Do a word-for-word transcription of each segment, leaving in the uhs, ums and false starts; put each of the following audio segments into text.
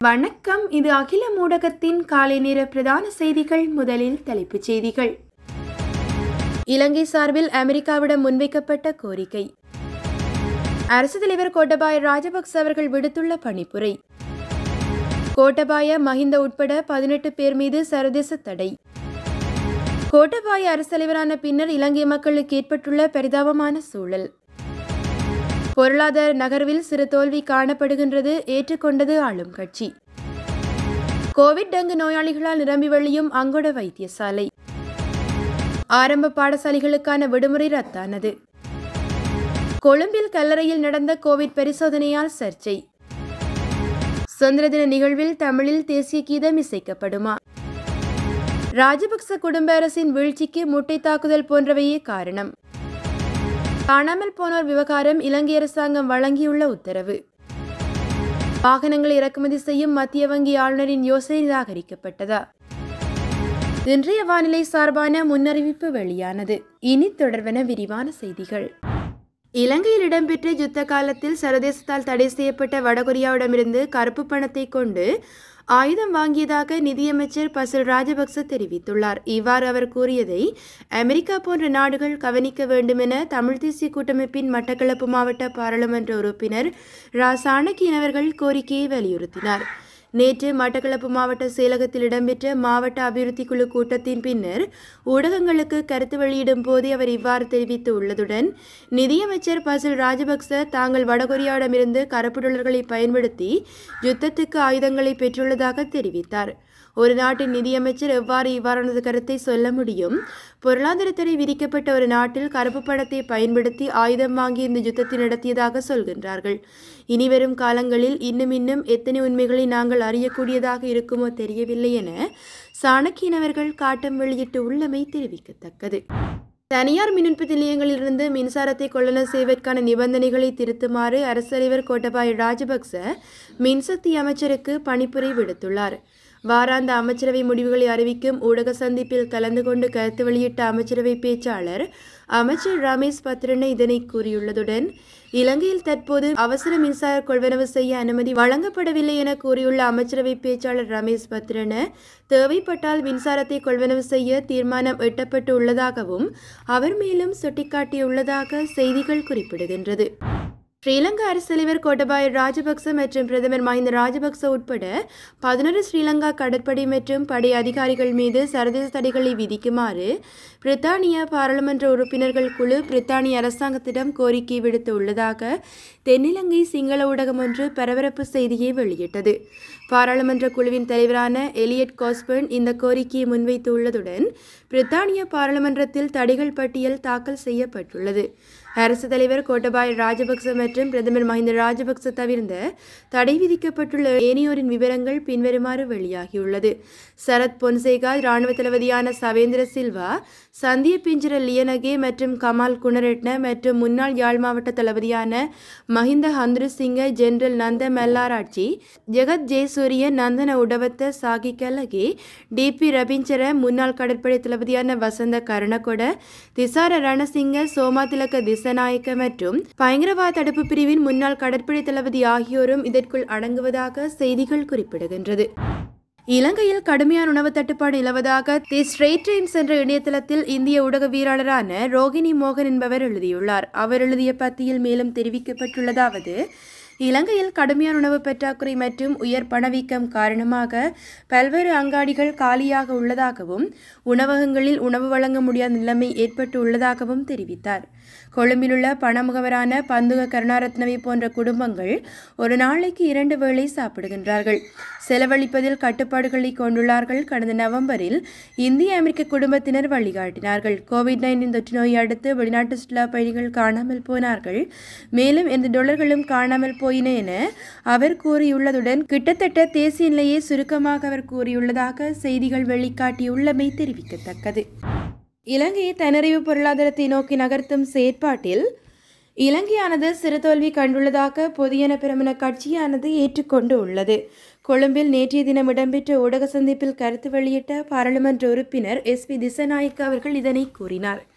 வணக்கம். இது அகிலம் ஊடகத்தின் காலை நேர பிரதான செய்திகள். முதலில் தலைப்புச் செய்திகள். இலங்கை சார்பில் அமெரிக்காவிடம் முன்வைக்கப்பட்ட கோரிக்கை. அரசு தலைவர் கோட்டபாய ராஜபக்ச அவர்கள் விடுத்துள்ள பணிப்புரை. கோட்டபாய மஹிந்த உட்பட பதினெட்டு பேர் மீது சர்வதேச தடை. கோட்டபாய அரசு தலைவரான பின்னர் இலங்கை மக்களுக்கு ஏற்பட்டுள்ள பரிதாபமான சூழல். பொருளாதார நகர்வில் சிறு தோல்வி காணப்படுகின்றது, ஏற்றுக்கொண்டது ஆளும் கட்சி. கோவிட் டெங்கு நோயாளிகளால் நிரம்பி வழியும் அங்கொட வைத்தியசாலை. ஆரம்ப பாடசாலைகளுக்கான விடுமுறை ரத்தானது. கொழும்பில் கல்லறையில் நடந்த கோவிட் பரிசோதனையால் சர்ச்சை. சுதந்திர தின நிகழ்வில் தமிழில் தேசிய கீதம் இசைக்கப்படுமா? ராஜபக்ச குடும்ப அரசின் வீழ்ச்சிக்கு முட்டை தாக்குதல் போன்றவையே காரணம். காணாமல் போனோர் விவகாரம் இலங்கை அரசாங்கம் வழங்கியுள்ள உத்தரவு. வாகனங்களை இறக்குமதி செய்யும் மத்திய வங்கி ஆளுநரின் யோசனை நிராகரிக்கப்பட்டதா? இன்றைய வானிலை சார்பான முன்னறிவிப்பு வெளியானது. இனி தொடர்வன விரிவான செய்திகள். இலங்கையில் இடம்பெற்ற யுத்த காலத்தில் சர்வதேசத்தால் தடை செய்யப்பட்ட வடகொரியாவிடமிருந்து கருப்பு பணத்தை கொண்டு ஆயுதம் வாங்கியதாக நிதியமைச்சர் பசில் ராஜபக்ச தெரிவித்துள்ளார். இவ்வாறு அவர் கூறியதை அமெரிக்கா போன்ற நாடுகள் கவனிக்க வேண்டும் என தமிழ் தேசிய கூட்டமைப்பின் மட்டக்களப்பு மாவட்ட பாராளுமன்ற உறுப்பினர் ரா சாணக்கியன் அவர்கள் கோரிக்கையை வலியுறுத்தினார். நேற்று மட்டக்களப்பு மாவட்ட செயலகத்தில் இடம்பெற்ற மாவட்ட அபிவிருத்தி குழு கூட்டத்தின் பின்னர் ஊடகங்களுக்கு கருத்து வெளியிடும் போதே அவர் இவ்வாறு தெரிவித்து உள்ளதுடன், நிதியமைச்சர் பசில் ராஜபக்ச தாங்கள் வடகொரியாவிடமிருந்து கருப்பு டாலர்களை பயன்படுத்தி யுத்தத்துக்கு ஆயுதங்களை பெற்றுள்ளதாக தெரிவித்தார். ஒரு நாட்டின் நிதியமைச்சர் எவ்வாறு இவ்வாறானது கருத்தை சொல்ல முடியும்? பொருளாதார தடை விதிக்கப்பட்ட ஒரு நாட்டில் கருப்பு பணத்தை பயன்படுத்தி ஆயுதம் வாங்கி இந்த யுத்தத்தை நடத்தியதாக சொல்கின்றார்கள். இனிவரும் காலங்களில் இன்னும் இன்னும் எத்தனை உண்மைகளை நாங்கள் அறியக்கூடியதாக இருக்குமோ தெரியவில்லை என சாணக்கியன் அவர்கள் காட்டம் வெளியிட்டு உள்ளமை தெரிவிக்கத்தக்கது. தனியார் மின் உற்பத்தி நிலையங்களிலிருந்து மின்சாரத்தை கொள்ளளவு செய்வதற்கான நிபந்தனைகளை திருத்துமாறு அரசு தலைவர் கோட்டபாய ராஜபக்ச மின்சக்தி அமைச்சருக்கு பணிப்புரை விடுத்துள்ளார். வாராந்த அமைச்சரவை முடிவுகளை அறிவிக்கும் ஊடக சந்திப்பில் கலந்து கொண்டு கருத்து வெளியிட்ட அமைச்சரவை பேச்சாளர் அமைச்சர் ரமேஷ் பத்ரன இதனை கூறியுள்ளதுடன், இலங்கையில் தற்போது அவசர மின்சார கொள்வனவு செய்ய அனுமதி வழங்கப்படவில்லை என கூறியுள்ள அமைச்சரவை பேச்சாளர் ரமேஷ் பத்ரன, தேவைப்பட்டால் மின்சாரத்தை கொள்வனவு செய்ய தீர்மானம் எட்டப்பட்டு உள்ளதாகவும் அவர் மேலும் சுட்டிக்காட்டியுள்ளதாக செய்திகள் குறிப்பிடுகின்றது. ஸ்ரீலங்கா அரசு தலைவர் கோட்டபாய ராஜபக்ச மற்றும் பிரதமர் மஹிந்த ராஜபக்ச உட்பட பதினொரு ஸ்ரீலங்கா கடற்படை மற்றும் படை அதிகாரிகள் மீது சர்வதேச தடைகளை விதிக்குமாறு பிரித்தானிய பாராளுமன்ற உறுப்பினர்கள் குழு பிரித்தானிய அரசாங்கத்திடம் கோரிக்கை விடுத்து உள்ளதாக தென்னிலங்கை சிங்கள ஊடகம் ஒன்று பரபரப்பு செய்தியை வெளியிட்டது. பாராளுமன்ற குழுவின் தலைவரான எலியட் கோஸ்பர்ன் இந்த கோரிக்கையை முன்வைத்து உள்ளதுடன், பிரித்தானிய பாராளுமன்றத்தில் தடைகள் பட்டியல் தாக்கல் செய்யப்பட்டுள்ளது. அரசு தலைவர் கோட்டபாய ராஜபக்ச மற்றும் பிரதமர் மஹிந்த ராஜபக்ச தவிர்ந்த தடை விதிக்கப்பட்டுள்ள ஏனையோரின் விவரங்கள் பின்வருமாறு வெளியாகியுள்ளது. சரத் பொன்சேகா, இராணுவ தளபதியான சவேந்திர சில்வா, சந்திய பிஞ்சிர லியனகே மற்றும் கமால் குணரட்ன மற்றும் முன்னாள் யாழ் மாவட்ட தளபதியான Mahinda ஹந்துருசிங்க, general Nanda Mallarachchi, Jagath Jayasuriya, Nandana Udawatta Chagi Gallage, D B Ravindra, முன்னாள் கடற்படை தளபதியான வசந்த கருணகொட, திசார ரணசிங்க, சோமா திலக்க திசநாயக்க மற்றும் பயங்கரவாத தடுப்பு பிரிவின் முன்னாள் கடற்படை தளபதி ஆகியோரும் இதற்குள் அடங்குவதாக செய்திகள் குறிப்பிடுகின்றது. இலங்கையில் கடுமையான உணவு தட்டுப்பாடு நிலவதாக தி ஸ்ட்ரெய்ட் டைம்ஸ் என்ற இணையதளத்தில் இந்திய ஊடகவியலாளரான ரோகிணி மோகன் என்பவர் எழுதியுள்ளார். அவர் எழுதிய பத்தியில் மேலும் தெரிவிக்கப்பட்டுள்ளதாவது, இலங்கையில் கடுமையான உணவு பற்றாக்குறை மற்றும் உயர் பணவீக்கம் காரணமாக பல்வேறு அங்காடிகள் காலியாக உள்ளதாகவும் உணவகங்களில் உணவு வழங்க முடியாத நிலைமை ஏற்பட்டு உள்ளதாகவும் தெரிவித்தார். கொழும்பிலுள்ள பணமுகவரான பந்துக கருணாரத்னவை போன்ற குடும்பங்கள் ஒரு நாளைக்கு இரண்டு வேளை சாப்பிடுகின்றார்கள். செலவழிப்பதில் கட்டுப்பாடுகளை கொண்டுள்ளார்கள். கடந்த நவம்பரில் இந்திய அமெரிக்க குடும்பத்தினர் வழிகாட்டினார்கள். கோவிட் நைன்டீன் தொற்று நோயை அடுத்து வெளிநாட்டு சுற்றுலா பயணிகள் காணாமல் போனார்கள். மேலும் எந்த டாலர்களும் காணாமல் போயின என அவர் கூறியுள்ளதுடன், கிட்டத்தட்ட தேசிய நிலையை சுருக்கமாக அவர் கூறியுள்ளதாக செய்திகள் வெளிக்காட்டியுள்ளமை தெரிவிக்கத்தக்கது. இலங்கையை தன்னிறைவு பொருளாதாரத்தை நோக்கி நகர்த்தும் செயற்பாட்டில் இலங்கையானது சிறு தோல்வி கண்டுள்ளதாக பொதுஜன பெரமுன கட்சியானது ஏற்றுக்கொண்டு உள்ளது. கொழும்பில் நேற்றைய தினம் இடம்பெற்ற ஊடக சந்திப்பில் கருத்து வெளியிட்ட பாராளுமன்ற உறுப்பினர் எஸ் பி திசநாயக்க அவர்கள் இதனை கூறினார்.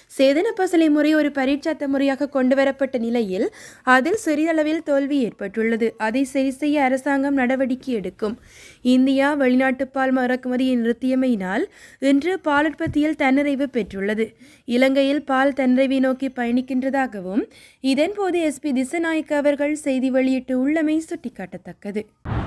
சேதன பசலை முறை ஒரு பரீட்சாத்த முறையாக கொண்டுவரப்பட்ட நிலையில் அதில் சிறிதளவில் தோல்வி ஏற்பட்டுள்ளது. அதை சரி செய்ய அரசாங்கம் நடவடிக்கை எடுக்கும். இந்தியா வெளிநாட்டு பால் இறக்குமதியை நிறுத்தியமையினால் இன்று பால் உற்பத்தியில் தன்னிறைவு பெற்றுள்ளது. இலங்கையில் பால் தன்னிறைவை நோக்கி பயணிக்கின்றதாகவும் இதன்போது எஸ்பி திசநாயக்க அவர்கள் செய்தி வெளியிட்டு உள்ளமை சுட்டிக்காட்டத்தக்கது.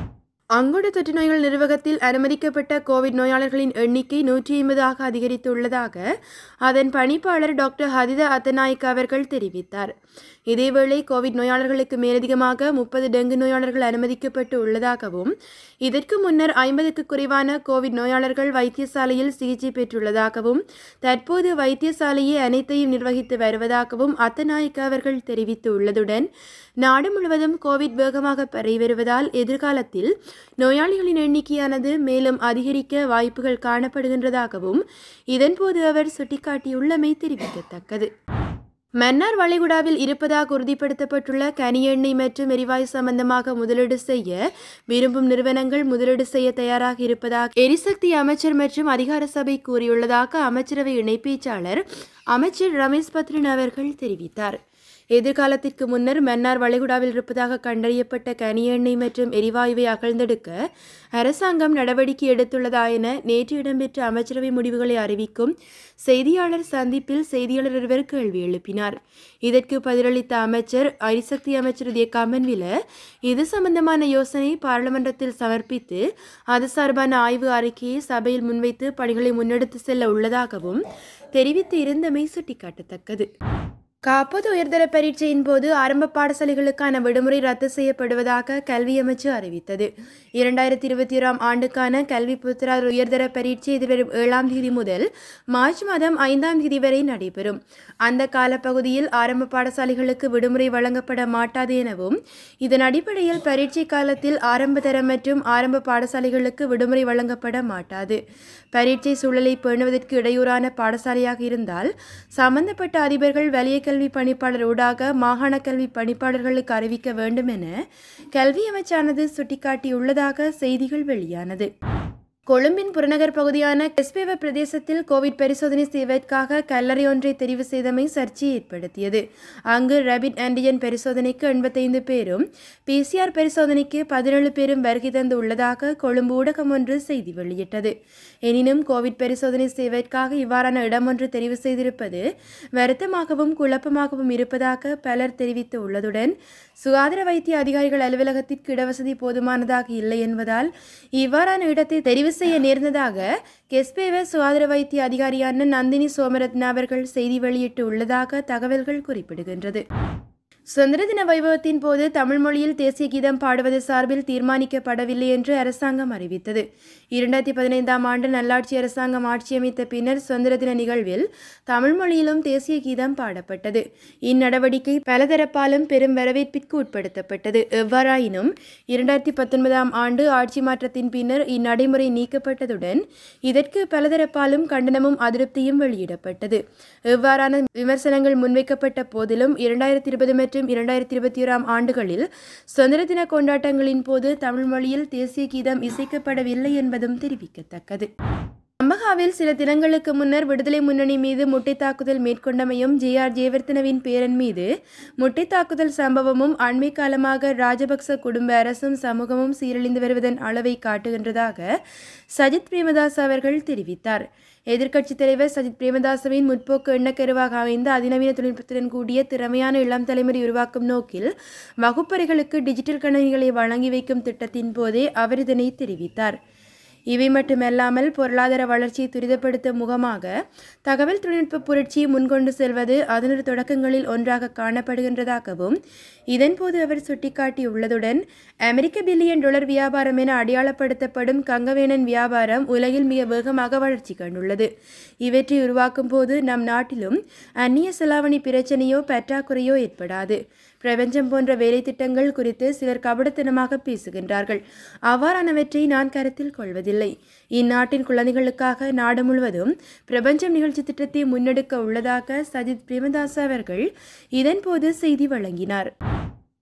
அங்குட தொற்று நோய்கள் நிர்வாகத்தில் அனுமதிக்கப்பட்ட கோவிட் நோயாளர்களின் எண்ணிக்கை நூற்றி ஐம்பதாக அதிகரித்துள்ளதாக அதன் பணிப்பாளர் டாக்டர் ஹதித அத்தநாயக்க அவர்கள் தெரிவித்தார். இதேவேளை கோவிட் நோயாளர்களுக்கு மேலதிகமாக முப்பது டெங்கு நோயாளர்கள் அனுமதிக்கப்பட்டு உள்ளதாகவும் இதற்கு முன்னர் ஐம்பதுக்கு குறைவான கோவிட் நோயாளர்கள் வைத்தியசாலையில் சிகிச்சை பெற்றுள்ளதாகவும் தற்போது வைத்தியசாலையை அனைத்தையும் நிர்வகித்து வருவதாகவும் அத்தநாயக்க அவர்கள் தெரிவித்துள்ளதுடன் நாடு முழுவதும் கோவிட் வேகமாக பரவி வருவதால் எதிர்காலத்தில் நோயாளிகளின் எண்ணிக்கையானது மேலும் அதிகரிக்க வாய்ப்புகள் காணப்படுகின்றதாகவும் இதன்போது அவர் சுட்டிக்காட்டியுள்ளமை தெரிவிக்கத்தக்கது. மன்னார் வளைகுடாவில் இருப்பதாக உறுதிப்படுத்தப்பட்டுள்ள கனி எண்ணெய் மற்றும் எரிவாயு சம்பந்தமாக முதலீடு செய்ய விரும்பும் நிறுவனங்கள் முதலீடு செய்ய தயாராக இருப்பதாக எரிசக்தி அமைச்சர் மற்றும் அதிகார சபை கூறியுள்ளதாக அமைச்சரவை இணை பேச்சாளர் அமைச்சர் ரமேஷ் பத்ரன் அவர்கள் தெரிவித்தார். எதிர்காலத்திற்கு முன்னர் மன்னார் வளைகுடாவில் இருப்பதாக கண்டறியப்பட்ட கனி எண்ணெய் மற்றும் எரிவாயுவை அகழ்ந்தெடுக்க அரசாங்கம் நடவடிக்கை எடுத்துள்ளதா என நேற்று இடம்பெற்ற அமைச்சரவை முடிவுகளை அறிவிக்கும் செய்தியாளர் சந்திப்பில் செய்தியாளர் ஒருவர் கேள்வி எழுப்பினார். இதற்கு பதிலளித்த அமைச்சர் எரிசக்தி அமைச்சர் கமன்வில இது சம்பந்தமான யோசனை பாராளுமன்றத்தில் சமர்ப்பித்து அது சார்பான ஆய்வு அறிக்கையை சபையில் முன்வைத்து பணிகளை முன்னெடுத்து செல்ல உள்ளதாகவும் தெரிவித்து இருந்தமை சுட்டிக்காட்டத்தக்கது. காப்பது உயர்தர பரீட்சையின் போது ஆரம்ப பாடசாலைகளுக்கான விடுமுறை ரத்து செய்யப்படுவதாக கல்வி அமைச்சு அறிவித்தது. இரண்டாயிரத்தி இருபத்தி ஓராம் ஆண்டுக்கான கல்வி புத்தரார் உயர்தர பரீட்சை எதிர்வரும் ஏழாம் தேதி முதல் மார்ச் மாதம் ஐந்தாம் தேதி வரை நடைபெறும். அந்த காலப்பகுதியில் ஆரம்ப பாடசாலைகளுக்கு விடுமுறை வழங்கப்பட மாட்டாது எனவும் இதன் அடிப்படையில் பரீட்சை காலத்தில் ஆரம்ப தரம் மற்றும் ஆரம்ப பாடசாலைகளுக்கு விடுமுறை வழங்கப்பட மாட்டாது. பரீட்சை சூழலை பேணுவதற்கு இடையூறான பாடசாலையாக இருந்தால் சம்பந்தப்பட்ட அதிபர்கள் வலிய கல்வி பணிப்பாளர் ஊடாக மாகாண கல்வி பணிப்பாளர்களுக்கு அறிவிக்க வேண்டும் என கல்வி அமைச்சானது சுட்டிக்காட்டியுள்ளதாக செய்திகள் வெளியானது. கொழும்பின் புறநகர் பகுதியான கெஸ்பேவ பிரதேசத்தில் கோவிட் பரிசோதனை செய்வதற்காக கல்லறை ஒன்றை தெரிவு செய்தமை சர்ச்சையை ஏற்படுத்தியது. அங்கு ரேபிட் ஆன்டிஜன் பரிசோதனைக்கு எண்பத்தைந்து பேரும் பிசிஆர் பரிசோதனைக்கு பதினேழு பேரும் வருகை தந்து உள்ளதாக கொழும்பு ஊடகம் ஒன்று செய்தி வெளியிட்டது. எனினும் கோவிட் பரிசோதனை செய்வதற்காக இவ்வாறான இடம் ஒன்று தெரிவு செய்திருப்பது வருத்தமாகவும் குழப்பமாகவும் இருப்பதாக பலர் தெரிவித்து உள்ளதுடன் சுகாதார வைத்திய அதிகாரிகள் அலுவலகத்திற்கு இடவசதி போதுமானதாக இல்லை என்பதால் இவ்வாறான இடத்தை தெரிவு செய்ய நேர்ந்ததாக கெஸ்பேவ சுகாதார வைத்திய அதிகாரியான நந்தினி சோமரத்ன அவர்கள் செய்தி வெளியிட்டு உள்ளதாக தகவல்கள் குறிப்பிடுகின்றது. சுதந்திர தின வைபவத்தின் போது தமிழ் மொழியில் தேசிய கீதம் பாடுவது சார்பில் தீர்மானிக்கப்படவில்லை என்று அரசாங்கம் அறிவித்தது. இரண்டாயிரத்தி பதினைந்தாம் ஆண்டு நல்லாட்சி அரசாங்கம் ஆட்சியமைத்த பின்னர் சுதந்திர தின நிகழ்வில் தமிழ் மொழியிலும் தேசிய கீதம் பாடப்பட்டது. இந்நடவடிக்கை பலதரப்பாலும் பெரும் வரவேற்பிற்கு உட்படுத்தப்பட்டது. எவ்வாறாயினும் இரண்டாயிரத்தி பத்தொன்பதாம் ஆண்டு ஆட்சி மாற்றத்தின் பின்னர் இந்நடைமுறை நீக்கப்பட்டதுடன் இதற்கு பலதரப்பாலும் கண்டனமும் அதிருப்தியும் வெளியிடப்பட்டது. எவ்வாறான விமர்சனங்கள் முன்வைக்கப்பட்ட போதிலும் இரண்டாயிரத்தி இருபது மற்றும் இரண்டாயிரத்தி இருபத்தி ஓராம் ஆண்டுகளில் சுதந்திர தின கொண்டாட்டங்களின் போது தமிழ் மொழியில் தேசிய கீதம் இசைக்கப்படவில்லை என்பதும் தெரிவிக்கத்தக்கது. அம்பகாவில் சில தினங்களுக்கு முன்னர் விடுதலை முன்னணி மீது முட்டை தாக்குதல் மேற்கொண்டமையும் ஜே ஆர் ஜெயவர்தனவின் பேரன் மீது முட்டை தாக்குதல் சம்பவமும் அண்மை காலமாக ராஜபக்ச குடும்ப அரசும் சமூகமும் சீரழிந்து வருவதன் அளவை காட்டுகின்றதாக சஜித் பிரேமதாஸ் அவர்கள் தெரிவித்தார். எதிர்க்கட்சித் தலைவர் சஜித் பிரேமதாசவின் முற்போக்கு எண்ணக்கருவாக அமைந்த அதிநவீன தொழில்நுட்பத்துடன் கூடிய திறமையான இளம் தலைமுறை உருவாக்கும் நோக்கில் வகுப்பறைகளுக்கு டிஜிட்டல் கணினிகளை வழங்கி வைக்கும் திட்டத்தின் போதே அவர் இதனை தெரிவித்தார். இவை மட்டுமல்லாமல் பொருளாதார வளர்ச்சியை துரிதப்படுத்தும் முகமாக தகவல் தொழில்நுட்ப புரட்சியை முன்கொண்டு செல்வது அதனது தொடக்கங்களில் ஒன்றாக காணப்படுகின்றதாகவும் இதன்போது அவர் சுட்டிக்காட்டியுள்ளதுடன் அமெரிக்க பில்லியன் டாலர் வியாபாரம் என அடையாளப்படுத்தப்படும் கங்கவேணன் வியாபாரம் உலகில் மிக வேகமாக வளர்ச்சி கண்டுள்ளது. இவற்றை உருவாக்கும் போது நம் நாட்டிலும் அந்நிய செலாவணி பிரச்சனையோ பற்றாக்குறையோ ஏற்படாது. பிரபஞ்சம் போன்ற வேலை திட்டங்கள் குறித்து சிலர் கபடத்தனமாக பேசுகின்றார்கள். அவ்வாறானவற்றை நான் கருத்தில் கொள்வதில்லை. இந்நாட்டின் குழந்தைகளுக்காக நாடு முழுவதும் பிரபஞ்சம் நிகழ்ச்சி திட்டத்தை முன்னெடுக்க உள்ளதாக சஜித் பிரேமதாஸ் அவர்கள் இதன்போது செய்தி வழங்கினார்.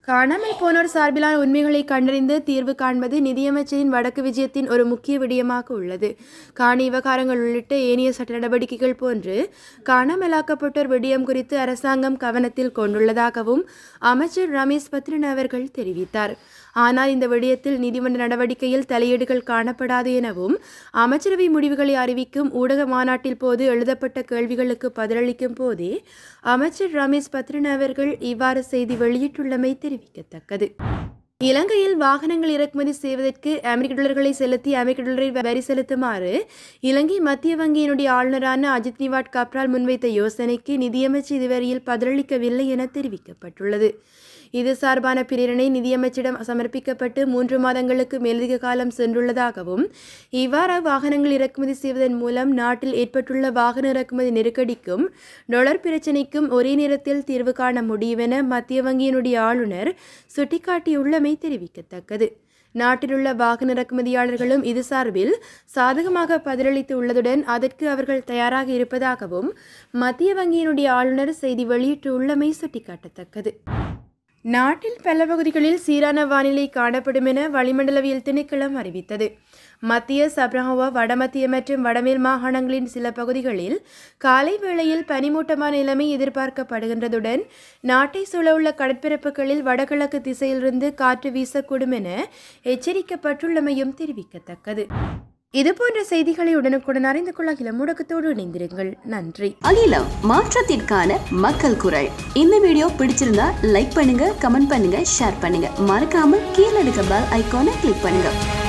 காணாமல் போனோர் சார்பிலான உண்மைகளை கண்டறிந்து தீர்வு காண்பது நிதியமைச்சரின் வடக்கு விஜயத்தின் ஒரு முக்கிய விடயமாக உள்ளது. காணி விவகாரங்கள் உள்ளிட்ட ஏனைய சட்ட நடவடிக்கைகள் போன்று காணாமலாக்கப்பட்டோர் விடயம் குறித்து அரசாங்கம் கவனத்தில் கொண்டுள்ளதாகவும் அமைச்சர் ரமேஷ் பத்ரன் அவர்கள் தெரிவித்தார். ஆனால் இந்த விடயத்தில் நீதிமன்ற நடவடிக்கையில் தலையீடுகள் காணப்படாது எனவும் அமைச்சரவை முடிவுகளை அறிவிக்கும் ஊடக மாநாட்டில் போது எழுதப்பட்ட கேள்விகளுக்கு பதிலளிக்கும் போதே அமைச்சர் ரமேஷ் பத்ரன் அவர்கள் இவ்வாறு செய்தி வெளியிட்டுள்ளமை தெரிவிக்கத்தக்கது. இலங்கையில் வாகனங்கள் இறக்குமதி செய்வதற்கு அமெரிக்க டாலர்களை செலுத்தி அமெரிக்க டாலரை வரி செலுத்துமாறு இலங்கை மத்திய வங்கியினுடைய ஆளுநரான அஜித் நிவாட் கப்ரால் முன்வைத்த யோசனைக்கு நிதியமைச்சர் இதுவரையில் பதிலளிக்கவில்லை என தெரிவிக்கப்பட்டுள்ளது. இது சார்பான பிரேரணை நிதியமைச்சரிடம் சமர்ப்பிக்கப்பட்டு மூன்று மாதங்களுக்கு மேலதிக காலம் சென்றுள்ளதாகவும் இவ்வாறு வாகனங்கள் இறக்குமதி செய்வதன் மூலம் நாட்டில் ஏற்பட்டுள்ள வாகன இறக்குமதி நெருக்கடிக்கும் டொலர் பிரச்சினைக்கும் ஒரே நேரத்தில் தீர்வு காண முடியும் என மத்திய வங்கியினுடைய ஆளுநர் சுட்டிக்காட்டியுள்ளமை தெரிவிக்கத்தக்கது. நாட்டிலுள்ள வாகன இறக்குமதியாளர்களும் இது சார்பில் சாதகமாக பதிலளித்து உள்ளதுடன் அதற்கு அவர்கள் தயாராக இருப்பதாகவும் மத்திய வங்கியினுடைய ஆளுநர் செய்தி வெளியிட்டுள்ளமை சுட்டிக்காட்டத்தக்கது. நாட்டில் பல பகுதிகளில் சீரான வானிலை காணப்படும் என வளிமண்டலவியல் திணைக்களம் அறிவித்தது. மத்திய சப்ரஹவா வடமத்திய மற்றும் வடமேல் மாகாணங்களின் சில பகுதிகளில் காலை வேளையில் பனிமூட்டமான நிலைமை எதிர்பார்க்கப்படுகின்றதுடன் நாட்டை சூழவுள்ள கடற்பரப்புகளில் வடகிழக்கு திசையிலிருந்து காற்று வீசக்கூடும் என எச்சரிக்கப்பட்டுள்ளமையும் தெரிவிக்கத்தக்கது. இதுபோன்ற செய்திகளை உடனுக்குடன் அறிந்து கொள்ள அகிலம் ஊடகத்தோடு இணைந்திருங்கள். நன்றி. அகிலம், மாற்றத்திற்கான மக்கள் குரல். இந்த வீடியோ பிடிச்சிருந்தா லைக் பண்ணுங்க, கமெண்ட் பண்ணுங்க, ஷேர் பண்ணுங்க. மறக்காம கீழே இருக்க பெல் ஐகானை கிளிக் பண்ணுங்க.